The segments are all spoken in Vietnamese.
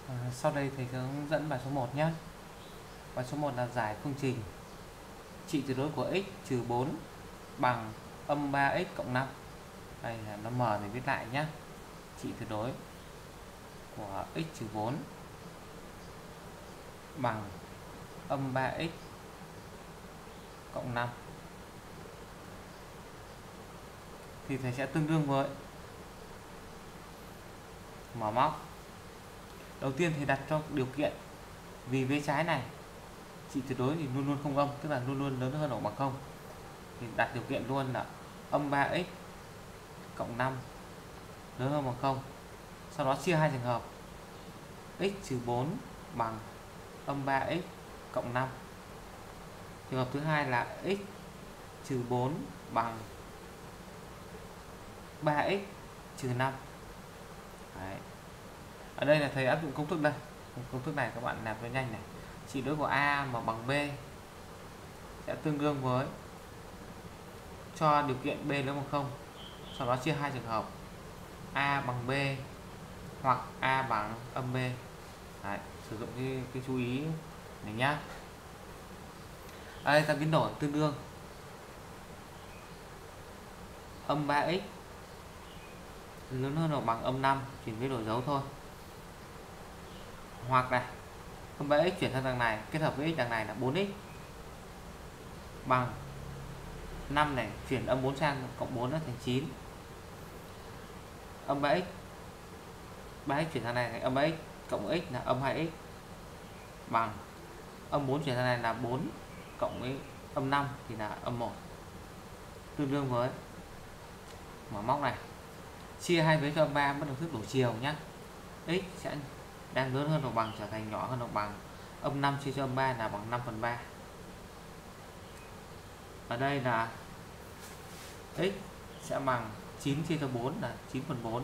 Sau đây thầy sẽ hướng dẫn bài số 1 nhé. Bài số 1 là giải phương trình trị tuyệt đối của x trừ 4 bằng âm 3x cộng 5. Đây là nó mờ thì viết lại nhé. Trị tuyệt đối của x trừ 4 bằng âm 3x cộng 5 thì thầy sẽ tương đương với mở móc. Đầu tiên thì đặt cho điều kiện vì vế trái này trị tuyệt đối thì luôn luôn không âm, tức là luôn luôn lớn hơn hoặc bằng 0, thì đặt điều kiện luôn là âm 3x cộng 5 lớn hơn bằng 0. Sau đó chia hai trường hợp x trừ 4 bằng âm 3x cộng 5. Trường hợp thứ hai là x trừ 4 bằng 3x trừ 5. Đấy. Ở đây là thầy áp dụng công thức đây. Công thức này các bạn làm cho nhanh này. Trị đối của A mà bằng B sẽ tương đương với, cho điều kiện B lớn bằng 0, sau đó chia hai trường hợp A bằng B hoặc A bằng âm B. Đấy, sử dụng cái chú ý này nhá. Ở đây ta biến đổi tương đương âm 3x lớn hơn hoặc bằng âm 5, chỉ biến đổi dấu thôi. Hoặc này, âm 3x chuyển sang đằng này, kết hợp với x đằng này là 4x bằng 5 này, chuyển âm 4 sang cộng 4 nó thành 9. Âm 3x chuyển sang này âm 3x cộng x là âm 2x bằng âm 4 chuyển sang này là 4 cộng với âm 5 thì là âm 1, tương đương với mở móc này, chia hai vế cho âm 3 mất được thức đổi chiều nhé. X sẽ đang lớn hơn hoặc bằng trở thành nhỏ hơn hoặc bằng âm 5 chia cho âm 3 là bằng 5/3. Ở đây là x sẽ bằng 9 chia cho 4 là 9/4.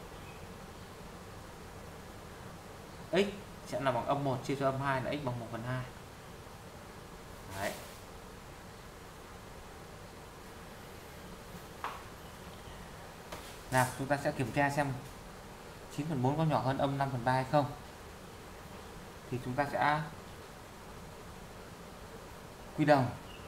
X sẽ là bằng âm 1 chia cho âm 2 là x bằng 1/2. Đấy. Nào, chúng ta sẽ kiểm tra xem 9/4 có nhỏ hơn âm 5/3 hay không. Thì chúng ta sẽ quy đồng.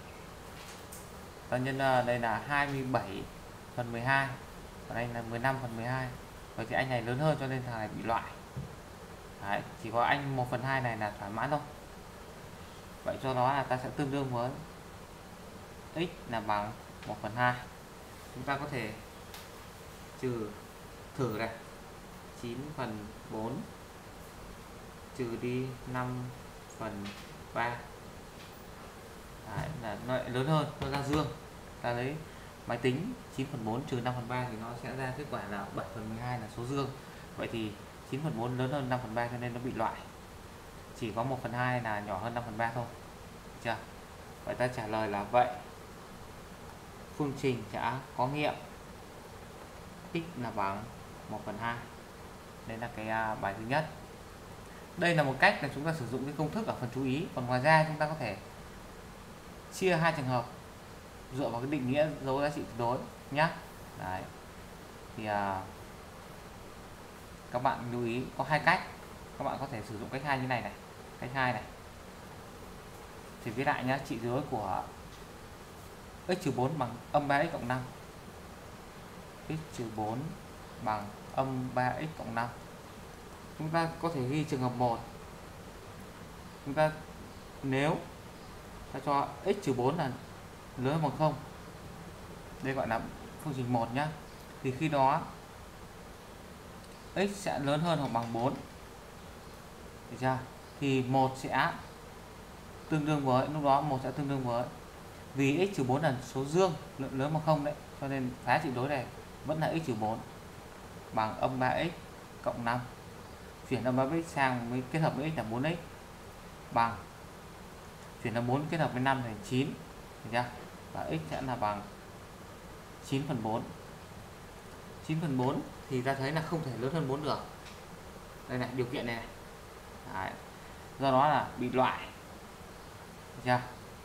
Ta nhân đây là 27/12, còn đây là 15/12. Vậy thì anh này lớn hơn cho nên thằng này bị loại. Đấy, chỉ có anh 1/2 này là thỏa mãn thôi. Vậy cho đó là ta sẽ tương đương với x là bằng 1/2. Chúng ta có thể trừ thử này, 9/4 trừ đi 5/3. Đấy, là nó lại lớn hơn, nó ra dương. Ta lấy máy tính 9/4 trừ 5/3 thì nó sẽ ra kết quả là 7/12 là số dương. Vậy thì 9/4 lớn hơn 5/3 cho nên nó bị loại. Chỉ có 1/2 là nhỏ hơn 5/3 thôi. Được chưa? Vậy ta trả lời là vậy. Phương trình sẽ có nghiệm x là bằng 1/2. Đây là cái bài thứ nhất. Đây là một cách là chúng ta sử dụng cái công thức ở phần chú ý. Còn ngoài ra chúng ta có thể chia hai trường hợp dựa vào cái định nghĩa dấu giá trị tuyệt đối nhé. Đấy. Thì các bạn lưu ý có hai cách. Các bạn có thể sử dụng cách 2 như này này. Cách 2 này thì viết lại nhé. Trị tuyệt đối của x trừ 4 bằng âm 3x cộng 5. X trừ 4 bằng âm 3x cộng 5. Chúng ta có thể ghi trường hợp 1. Chúng ta nếu ta cho x trừ 4 là lớn hơn bằng 0. Đây gọi là phương trình 1 nhé. Thì khi đó x sẽ lớn hơn hoặc bằng 4. Được chưa? Thì 1 sẽ tương đương với, lúc đó 1 sẽ tương đương với, vì x trừ 4 là số dương lớn bằng 0 đấy, cho nên phá trị đối này vẫn là x trừ 4 bằng âm 3x cộng 5. Chuyển âm 3x sang với kết hợp với x là 4x bằng, chuyển âm 4 kết hợp với 5 thành 9. Được chưa? Và x sẽ là bằng 9/4. 9/4 thì ta thấy là không thể lớn hơn 4 được. Đây này, điều kiện này, này. Đấy. Do đó là bị loại. Được chưa?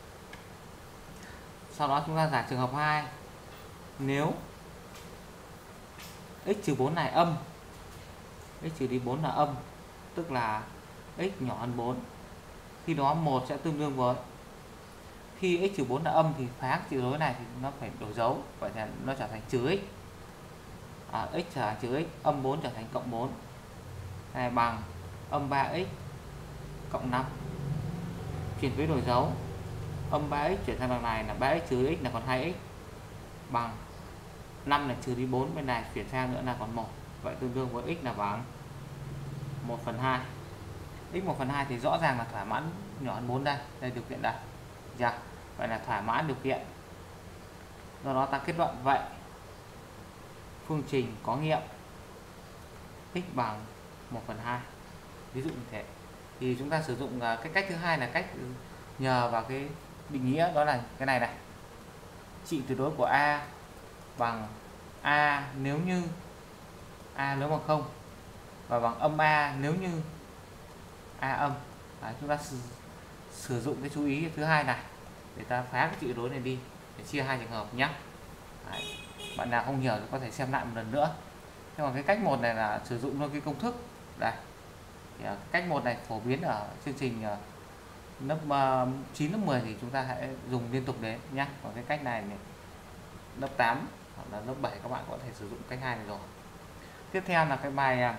Sau đó chúng ta giải trường hợp 2. Nếu x trừ 4 này âm, x trừ đi 4 là âm, tức là x nhỏ hơn 4. Khi đó 1 sẽ tương đương với, khi x trừ 4 là âm thì phá chữ đối này thì nó phải đổi dấu, vậy là nó trở thành trừ x. X trở thành trừ x, âm 4 trở thành cộng 4. Này bằng âm 3x cộng 5. Chuyển với đổi dấu, âm 3x chuyển sang đằng này là 3x trừ x là còn 2x, bằng 5 là trừ đi 4 bên này chuyển sang nữa là còn 1. Vậy tương đương với x là bằng 1/2. X 1/2 thì rõ ràng là thỏa mãn nhỏ hơn 4 đây. Đây điều kiện đây. Dạ. Vậy là thỏa mãn điều kiện. Do đó ta kết luận vậy phương trình có nghiệm x bằng 1/2. Ví dụ như thế. Thì chúng ta sử dụng cái cách thứ hai là cách nhờ vào cái định nghĩa, đó là cái này này. Trị tuyệt đối của A bằng A nếu như A lớn bằng 0 và bằng âm A nếu như A âm. Đấy, chúng ta sử dụng cái chú ý thứ hai này để ta phá cái trị tuyệt đối này đi để chia hai trường hợp nhé. Đấy, bạn nào không hiểu thì có thể xem lại một lần nữa. Nhưng mà cái cách 1 này là sử dụng luôn cái công thức đây. Thì, cách 1 này phổ biến ở chương trình lớp 9, lớp 10 thì chúng ta hãy dùng liên tục đến nhé. Còn cái cách này lớp 8 hoặc là lớp 7 các bạn có thể sử dụng cách 2 này rồi. Tiếp theo là cái bài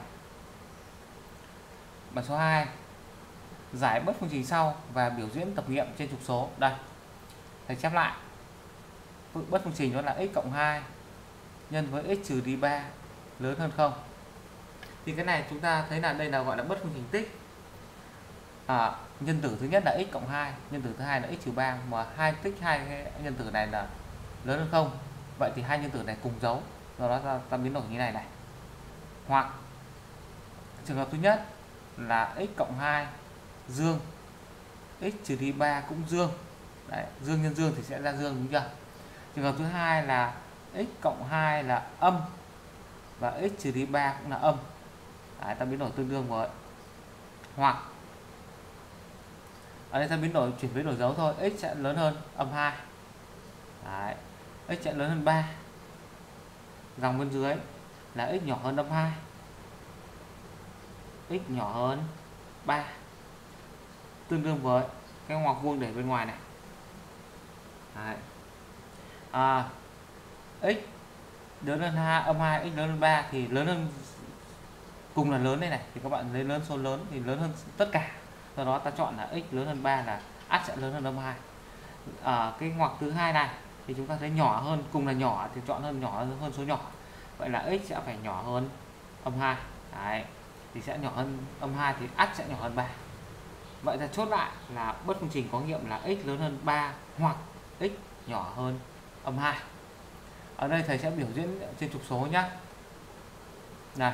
số 2, giải bất phương trình sau và biểu diễn tập nghiệm trên trục số. Đây, thầy chép lại. Bất phương trình đó là x cộng 2 nhân với x trừ đi 3 lớn hơn 0. Thì cái này chúng ta thấy là đây là gọi là bất phương trình tích. Nhân tử thứ nhất là x cộng 2, nhân tử thứ hai là x trừ 3, mà hai tích hai cái nhân tử này là lớn hơn 0. Vậy thì hai nhân tử này cùng dấu, do đó ta biến đổi như này này. Hoặc trường hợp thứ nhất là x cộng 2 dương, x trừ đi 3 cũng dương. Đấy, dương nhân dương thì sẽ ra dương, đúng chưa? Trường hợp thứ hai là x cộng 2 là âm và x trừ đi 3 cũng là âm. Đấy, ta biến đổi tương đương với, hoặc ở đây ta biến đổi chuyển với đổi dấu thôi, x sẽ lớn hơn âm 2. Đấy, x sẽ lớn hơn 3. Dòng bên dưới là x nhỏ hơn âm 2, x nhỏ hơn 3, tương đương với cái ngoặc vuông để bên ngoài này. Đấy. X lớn hơn 2, âm 2, x lớn hơn 3 thì lớn hơn, cùng là lớn đây này, thì các bạn lấy lớn số lớn thì lớn hơn tất cả. Do đó ta chọn là x lớn hơn 3 là ắt sẽ lớn hơn âm 2. Cái ngoặc thứ hai này thì chúng ta thấy nhỏ hơn, cùng là nhỏ thì chọn hơn, nhỏ hơn số nhỏ. Vậy là x sẽ phải nhỏ hơn âm 2. Đấy, thì sẽ nhỏ hơn âm 2 thì ắt sẽ nhỏ hơn 3. Vậy ta chốt lại là bất phương trình có nghiệm là x lớn hơn 3 hoặc x nhỏ hơn âm 2. Ở đây thầy sẽ biểu diễn trên trục số nhé. Này,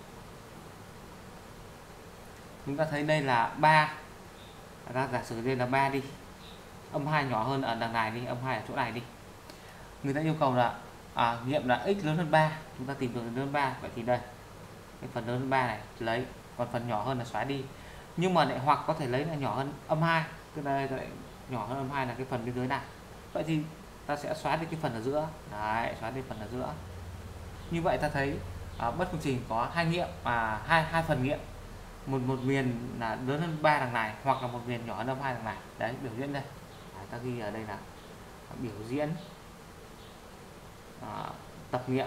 chúng ta thấy đây là 3, ta giả sử đây là 3 đi, âm 2 nhỏ hơn ở đằng này đi, âm 2 ở chỗ này đi. Người ta yêu cầu là nghiệm là x lớn hơn 3, chúng ta tìm được lớn hơn 3. Vậy thì đây, cái phần lớn hơn 3 này lấy, còn phần nhỏ hơn là xóa đi. Nhưng mà lại hoặc có thể lấy là nhỏ hơn âm 2, tức là đây nhỏ hơn âm 2 là cái phần bên dưới này. Vậy thì ta sẽ xóa đi cái phần ở giữa. Đấy, xóa đi phần ở giữa. Như vậy ta thấy bất phương trình có hai nghiệm, hai phần nghiệm. Một miền là lớn hơn 3 đằng này, hoặc là một miền nhỏ hơn âm 2 đằng này. Đấy, biểu diễn đây. Đấy, ta ghi ở đây là biểu diễn tập nghiệm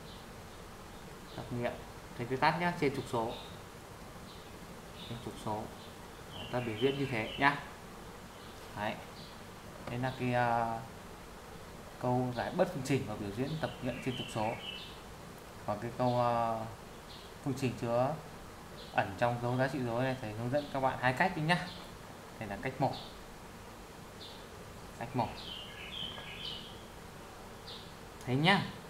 thầy viết tắt nhé, trên trục số. Trên trục số ta biểu diễn như thế nhá. Đấy, đây là cái câu giải bất phương trình và biểu diễn tập nghiệm trên trục số. Còn cái câu phương trình chứa ẩn trong dấu giá trị dối này thầy hướng dẫn các bạn hai cách đi nhá. Đây là cách 1. Cách 1. Thấy nhá.